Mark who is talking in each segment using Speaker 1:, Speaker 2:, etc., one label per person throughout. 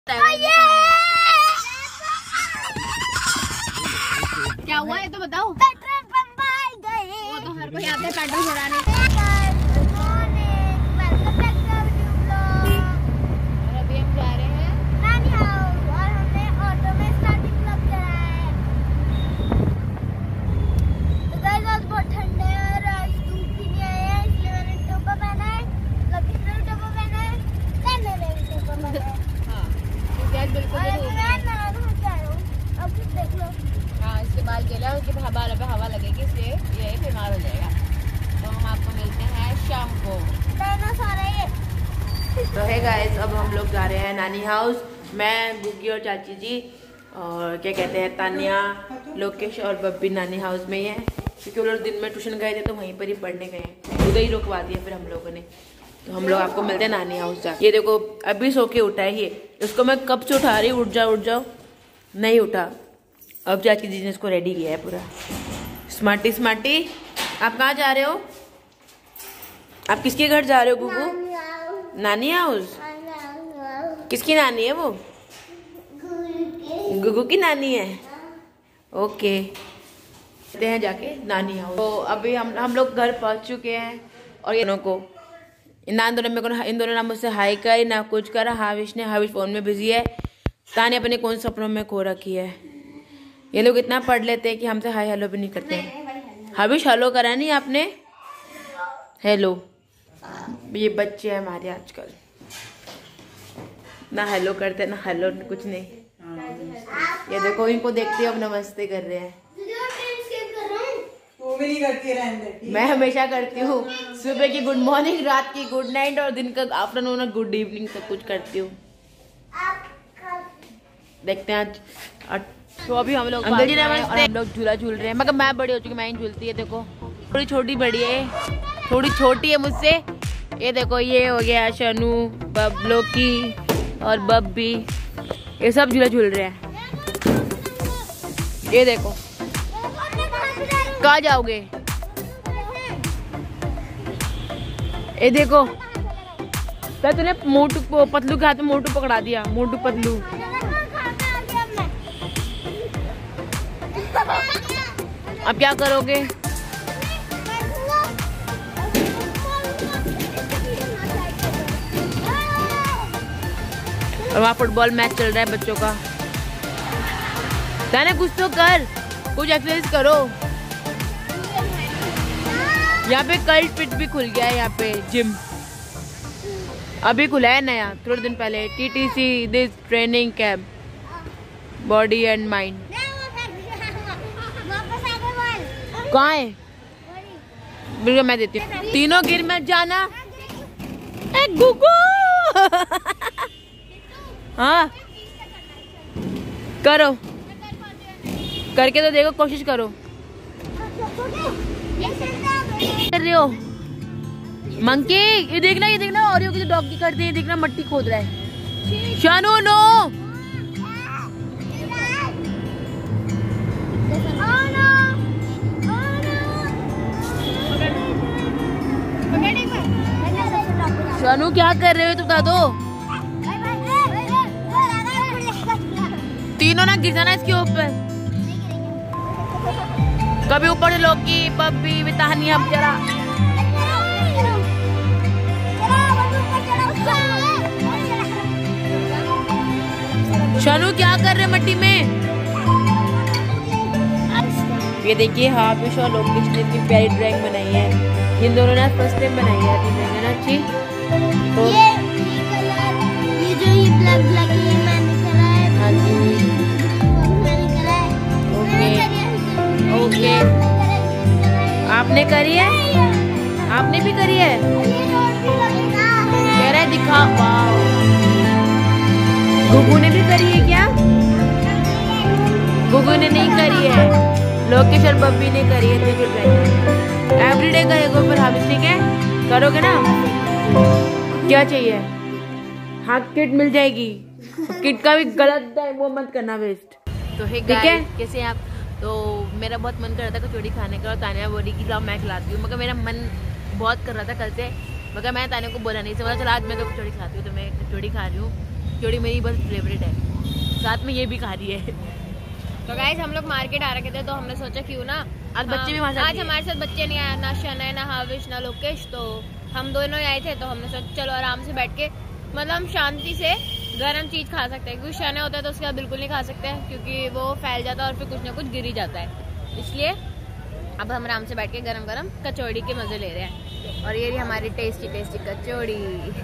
Speaker 1: क्या हुआ ये तो बताओ। पेट्रोल पंप आ गए। वो तो हर कोई आते पेट्रोल भराने। और अभी हम जा रहे हैं नानी हाउस और हमने ऑटो में स्टार्टिंग क्लब करा है। तो गाइस आज बहुत ठंडा है और आज धूप भी नहीं आई है, इसलिए मैंने टोपा पहना है। लकी ने भी टोपा पहना है, मैंने भी टोपा पहना है। हाँ तो गाइस बिल्कुल अब देख लो। हाँ इसके बाल गिला, उसके बालों पे हवा लगेगी इसलिए ये बीमार हो जाएगा। तो हम आपको मिलते हैं शाम को।
Speaker 2: तो है गाइस, अब हम लोग जा रहे हैं नानी हाउस। मैं, गुग्गी और चाची जी और क्या कहते हैं तानिया, लोकेश और बब्बी नानी हाउस में ही है, क्योंकि वो लोग दिन में ट्यूशन गए थे तो वहीं पर ही पढ़ने गए हैं। उधर ही रुकवा दिया फिर हम लोगों ने। तो हम लोग आपको मिलते हैं नानी हाउस जा। ये देखो अभी सो के उठा है ये, इसको मैं कब से उठा रही, उठ जाओ, नहीं उठा। अब चाची जी ने इसको रेडी किया है पूरा। स्मार्टी स्मार्टी, आप कहाँ जा रहे हो? आप किसके घर जा रहे हो गुगू? नानी हाउस। किसकी नानी है वो? गुगू की नानी है। ओके चलते हैं जाके नानी हाउस। तो अभी हम लोग घर पहुंच चुके हैं और इन दोनों ने मुझसे हाई करी ना कुछ करा। हाविश फोन में बिजी है, ताने अपने कौन सपनों में खो रखी है। ये लोग इतना पढ़ लेते हैं कि हमसे हाय हेलो भी नहीं करते हैं। हाविश हेलो करा नहीं आपने? हेलो। ये बच्चे हैं हमारे आजकल, ना हेलो करते ना हेलो कुछ नहीं। ये देखो इनको देखते हो अब नमस्ते कर रहे हैं।
Speaker 3: वो भी नहीं करती रहने।
Speaker 2: मैं हमेशा करती हूँ, सुबह की गुड मॉर्निंग, रात की गुड नाइट और दिन का आफ्टरनून और गुड इवनिंग सब कुछ करती हूँ। देखते हैं आज। तो अभी हम लोग अंकल जी नमस्ते। हम लोग झूला झूल रहे हैं, मगर मैं बड़ी हो चुकी, मैं ही झूलती है। देखो थोड़ी छोटी बड़ी है, थोड़ी छोटी है मुझसे। ये देखो ये हो गया शनू, लोकी और बब्बी, ये सब झूला झूल रहे हैं। ये देखो कहाँ जाओगे? ये देखो तो तूने मोटू पतलू के हाथ में मोटू पकड़ा दिया, मोटू पतलू। अब क्या करोगे? और वहाँ फुटबॉल मैच चल रहा है बच्चों का। ताने कुछ तो कर, कुछ एक्सरसाइज करो। यहाँ पे कल्ट फिट भी खुल गया है, यहाँ पे जिम अभी खुला है नया थोड़े दिन पहले। TTC this training camp body and mind. कहाँ है? बिल्कुल मैं देती हूँ। तीनों गिर मत जाना। गुगू हाँ करो, करके तो देखो, कोशिश करो। कर रहे हो मंकी? ये देखना और ये डॉगी करते हैं, देखना मट्टी खोद रहा है। शानू नो, शानू क्या कर रहे हो? बता दो। तीनों ना गिर जाना इसके ऊपर। कभी ऊपर से लोकी, बब्बी, तानिया जरा। शानू क्या कर रहे मट्टी में? ये देखिए हाविश और लोकेश ने इतनी प्यारी ड्राइंग बनाई है। इन दोनों ने फर्स्ट टाइम बनाई है ड्राइंग, है ना अच्छी? तो
Speaker 1: ये जो ये ब्लैक है मैंने करा है।
Speaker 2: हाँ जी
Speaker 1: मैंने करा है।
Speaker 2: ओके आपने करी है? आपने भी करी है? कह रहा है दिखा। वाह, गुगू ने भी करी है क्या? गुगू ने नहीं करी है, लोकेश और बब्बी ने करी है। एवरीडे करेगा पर हम, ठीक है? करोगे ना? क्या चाहिए? हाँ किट मिल जाएगी। किट का भी गलत है वो मत करना वेस्ट। तो ठीक है, कैसे आप? तो मेरा बहुत मन कर रहा था कचौड़ी खाने का और तानिया बोली कि लाओ मैं खिलाती हूँ, मगर मेरा मन बहुत कर रहा था कल से, मगर मैं तानिया को बोला नहीं, समझा चला आज मैं तो कचौड़ी खिलाती हूँ। तो मैं कचौड़ी खा रही हूँ कचौड़ी मेरी बस फेवरेट है, साथ में ये भी खा रही है।
Speaker 3: तो गाइस हम लोग मार्केट आ रखे थे तो हमने सोचा क्यों ना
Speaker 2: आज बच्चे भी हमारे साथ
Speaker 3: आज हमारे साथ बच्चे नहीं आए, ना शनय ना हाविश ना लोकेश, तो हम दोनों ही आए थे। तो हमने सोचा चलो आराम से बैठ के मतलब हम शांति से गर्म चीज खा सकते हैं, क्योंकि शनय होता है तो उसके बाद बिल्कुल नहीं खा सकते हैं क्योंकि वो फैल जाता है और फिर कुछ ना कुछ गिर ही जाता है। इसलिए अब हम आराम से बैठ के गरम गरम कचौड़ी के मजे ले रहे हैं। और ये रही हमारी टेस्टी टेस्टी कचौड़ी।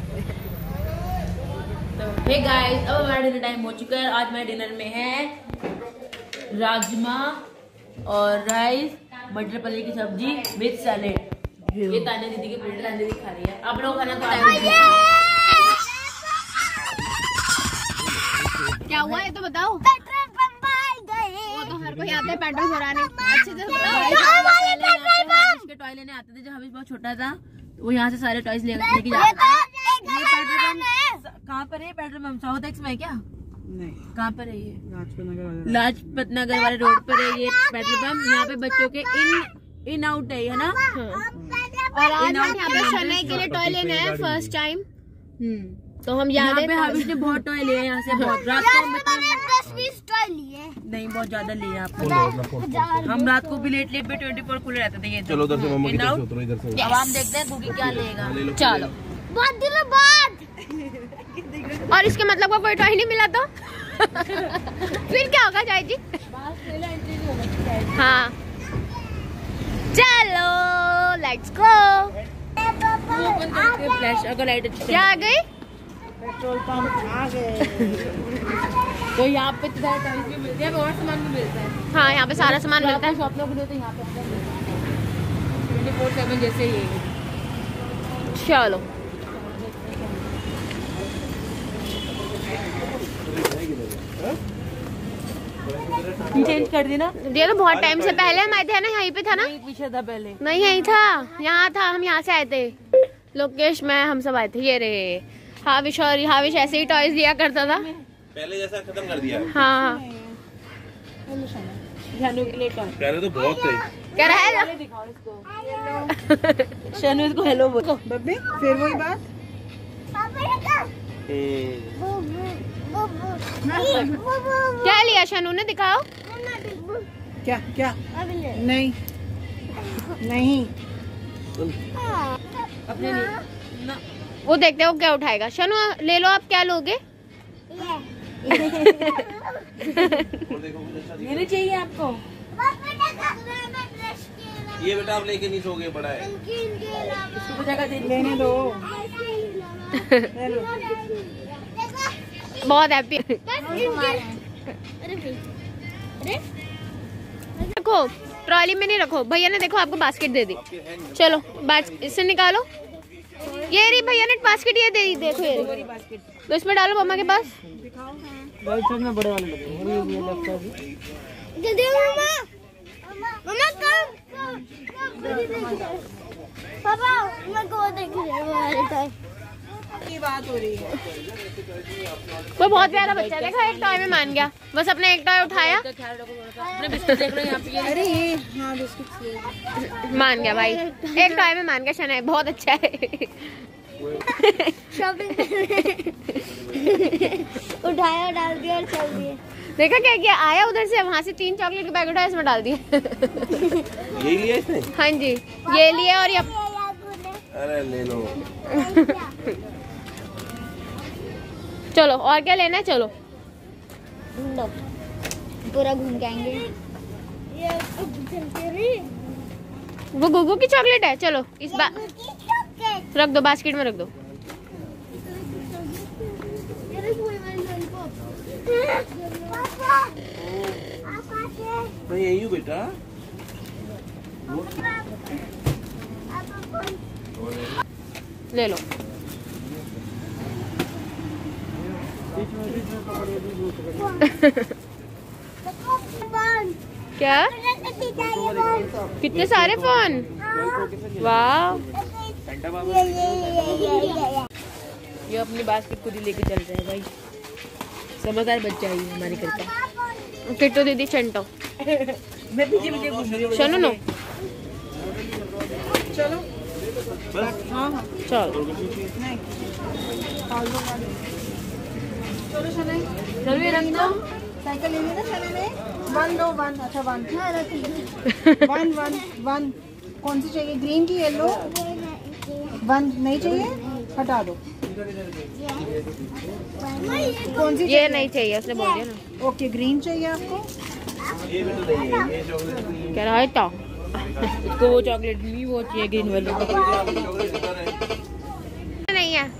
Speaker 2: तो हे गाइस, अब हमारा डिनर टाइम हो चुका है। आज मेरे डिनर में है राजमा और राइस, मटर पनीर की सब्जी विद सैलेड। ये तान्या दीदी की प्लेट तान्या दीदी खा रही है। आप लोग खाना तो
Speaker 3: क्या हुआ है तो बताओ।
Speaker 1: पेट्रोल पंप आ गए।
Speaker 3: वो तो हर कोई आता है पेट्रोल भराने, अच्छे से बताओ।
Speaker 2: के टॉय लेने आते थे जब हमें बहुत छोटा था, वो यहाँ से सारे टॉयज लेके जाते थे। कहाँ पर है पेट्रोल पंप? साउथ एक्स में क्या? नहीं, कहाँ पर है ये? लाजपत नगर वाले रोड पर है ये पेट्रोल पंप। यहाँ पे बच्चों के इन आउट है ना।
Speaker 3: और आज हम यहाँ पे शनय के लिए टॉय लेने आए फर्स्ट टाइम। तो हम
Speaker 2: यहाँ पे हाविश ने बहुत टॉय लिए यहाँ से, बहुत रात को हम
Speaker 1: 10-20 टॉय लिए।
Speaker 2: नहीं, बहुत ज्यादा लिए आपको। हम रात को भी लेट भी 24 खुले रहते थे ये।
Speaker 4: चलो उधर से मम्मा की तरफ से उतरो, इधर से।
Speaker 2: अब हम देखते हैं गुगी क्या लेगा।
Speaker 3: चलो
Speaker 1: बहुत दिनों बाद।
Speaker 3: और इसके मतलब का कोई टॉय नहीं मिला तो फिर क्या होगा चाची जी? हाँ चलो लेट्स गो।
Speaker 2: फ्लैश अगर लाइट अच्छी
Speaker 3: क्या आ गई?
Speaker 2: पेट्रोल पंप आ गए। तो यहाँ पे तो टॉयज भी मिलते हैं और सामान भी मिलता है।
Speaker 3: हाँ यहाँ पे सारा सामान मिलता है।
Speaker 2: शॉप लोग तो यहाँ पे 24/7 जैसे ही।
Speaker 3: चलो
Speaker 2: चेंज कर दी ना।
Speaker 3: ये तो बहुत टाइम से पहले हम आए थे ना, यहीं पे था ना?
Speaker 2: पीछे था पहले।
Speaker 3: नहीं यहीं था, यहाँ था, हम यहाँ से आए थे। लोकेश मैं हम सब आए थे। ये रहे हाविश, और हाविश ऐसे ही टॉयज लिया करता था
Speaker 4: पहले जैसा खत्म कर दिया।
Speaker 3: हाँ
Speaker 2: शानू के लिए टॉय
Speaker 4: पहले तो बहुत थे।
Speaker 3: क्या रहा है?
Speaker 2: दिखाओ इसको। शानू इसको हेलो बोलो। बब्बी फिर वही बात।
Speaker 3: क्या लिया शानू ने? दिखाओ।
Speaker 2: क्या क्या? नहीं नहीं अपने लिए ना।
Speaker 3: वो देखते हो क्या उठाएगा। शानू ले लो, आप क्या लोगे?
Speaker 2: लेनी चाहिए आपको।
Speaker 4: ये बेटा आप लेके नहीं सोगे, बड़ा है।
Speaker 2: लेने दो।
Speaker 3: बहुत हैप्पी। रखो ट्रॉली में नहीं रखो। भैया ने देखो आपको बास्केट दे दी। चलो इससे निकालो। ये रही भैया ने बास्केट ये दे दी। देखो ये रही। तो इसमें डालो मम्मा के पास।
Speaker 2: में बड़े वाले
Speaker 1: जल्दी मम्मा। मम्मा पापा मैं को देख रही हूँ।
Speaker 2: की बात हो रही है।
Speaker 3: वो बहुत प्यारा बच्चा है, देखो एक टॉय में मान गया। बस अपने एक टॉय उठाया,
Speaker 2: अपने बिस्किट देख लो यहाँ पे। अरे ये हाँ बिस्किट
Speaker 3: मान गया भाई। एक टॉय में मान गया। शनय बहुत अच्छा है।
Speaker 1: शॉपिंग उठाया, डाल दिया और चल दिए।
Speaker 3: देखा क्या किया? आया उधर से, वहाँ से 3 चॉकलेट के पैकेट इसमें डाल दिए।
Speaker 4: यही लिया इसने?
Speaker 3: हाँ जी ये लिए। और ये
Speaker 4: अरे ले लो।
Speaker 3: चलो और क्या लेना है? चलो
Speaker 1: पूरा घूम के आएंगे।
Speaker 3: वो गुगू की चॉकलेट है। चलो इस बार रख दो, बास्केट में रख दो।
Speaker 4: मैं यही हूँ बेटा।
Speaker 3: ले लो। क्या? कितने सारे फोन? वाह।
Speaker 2: ये अपनी बास्केट खुद ही लेके चल रहे हैं भाई। समझदार बच्चा है ये हमारे घर का।
Speaker 3: किट्टू दीदी चंटो।
Speaker 2: मैं पीछे पीछे घूम रही हूँ।
Speaker 3: चलो नो
Speaker 2: चलो
Speaker 4: बस
Speaker 2: हाँ हाँ
Speaker 3: चलो।
Speaker 5: दो ना शनाई,
Speaker 2: चलो ये रख दो।
Speaker 5: साइकिल लेनी ना शनाई ने। 1 दो 1, अच्छा 1 1 कौन सी चाहिए, ग्रीन की येलो? 1 नहीं चाहिए, हटा दो। कौन सी
Speaker 3: ये नहीं चाहिए, उसने बोल दिया ना।
Speaker 5: ओके ग्रीन चाहिए आपको?
Speaker 4: ये भी तो नहीं है, ये चॉकलेट
Speaker 3: कह रहा है तो
Speaker 2: इसको वो चॉकलेट नहीं, वो चाहिए ग्रीन वाली।
Speaker 4: चॉकलेट किधर है?
Speaker 3: नहीं है।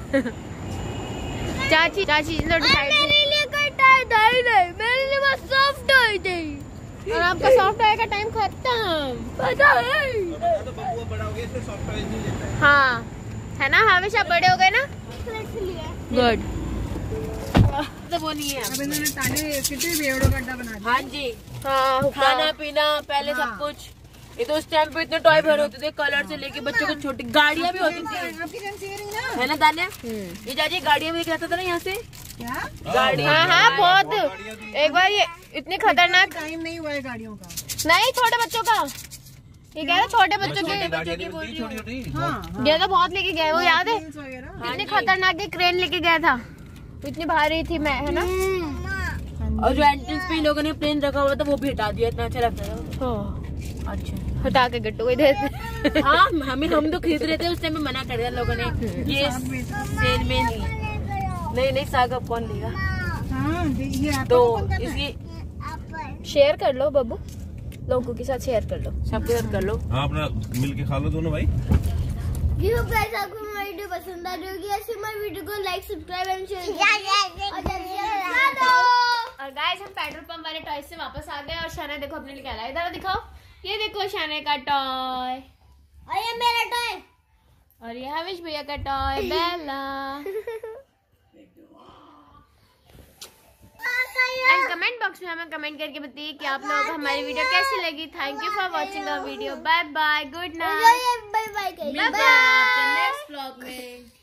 Speaker 3: चाची चाची लो डिसाइड।
Speaker 1: मेरे लिए कोई टाई नहीं, मेरे लिए बस सॉफ्ट टाई चाहिए।
Speaker 3: और आपका सॉफ्ट टॉय का टाइम खत्म।
Speaker 1: पता है
Speaker 4: तो बबुआ बड़ा हो गया, इसलिए सॉफ्ट टॉयज नहीं लेता है।
Speaker 3: हाँ है ना, हमेशा बड़े हो गए ना।
Speaker 1: इसलिए
Speaker 3: गुड।
Speaker 2: तो वो नहीं है।
Speaker 5: अब इन्होंने ताने कितने बेवड़ो गड्ढा बना दिया।
Speaker 2: हाँ जी,
Speaker 3: हाँ
Speaker 2: खाना पीना पहले सब कुछ। ये तो उस टाइम पे इतने टॉय भरे होते थे, कलर से लेके बच्चों को छोटी गाड़ियाँ भी होती थी,
Speaker 5: आपकी जन से रही ना
Speaker 2: है ना तान्या? ये जाजी गाड़ियाँ भी दिखाता था ना यहाँ से।
Speaker 5: क्या?
Speaker 2: गाड़ी
Speaker 3: हाँ हाँ बहुत। एक बार ये इतनी खतरनाक,
Speaker 5: टाइम नहीं हुआ है गाड़ियों का।
Speaker 3: नहीं छोटे बच्चों का, ये कह रहे छोटे बच्चों के।
Speaker 4: छोटी छोटी।
Speaker 5: हाँ
Speaker 3: ये तो बहुत लेके गए, वो याद है?
Speaker 5: रील्स वगैरह।
Speaker 3: इतनी खतरनाक की क्रेन लेके गया था, इतनी भारी थी मैं, है ना।
Speaker 2: और जो एंट्रेंस पे इन लोगों ने प्लेन रखा हुआ था वो भी हटा दिया, इतना अच्छा लगता था। अच्छा
Speaker 3: हटा के गट्टू को दे।
Speaker 2: हाँ, हम तो खरीद रहे थे उस टाइम में, मना कर दिया लोगों ने, ये सेल में नहीं साग अब कौन लेगा?
Speaker 5: हाँ ये आपको
Speaker 2: तो
Speaker 5: ओपन करना है?
Speaker 2: इसकी
Speaker 3: शेयर कर लो बब्बू, लोगों के साथ शेयर कर लो।
Speaker 2: सबके साथ कर लो।
Speaker 4: हाँ अपना मिल के खा लो दोनों भाई।
Speaker 1: वीडियो गाइस आपको हमारी वीडियो पसंद आ रही होगी, ऐसे हमारी वीडियो को लाइक सब्सक्राइब एंड शेयर और
Speaker 3: और गाइस हम पेट्रोल पंप वाले टॉय से वापस आ गए, और शाना देखो अपने लिए क्या लाया, इधर दिखाओ। ये देखो शाने का टॉय,
Speaker 1: और ये मेरा टॉय,
Speaker 3: और ये हविश भैया का टॉय बेला। एंड कमेंट बॉक्स में हमें कमेंट करके बताइए कि आप लोगों को हमारी वीडियो कैसी लगी। Thank you for watching our video. Bye bye, good night,
Speaker 1: bye bye
Speaker 3: bye bye, next vlog में।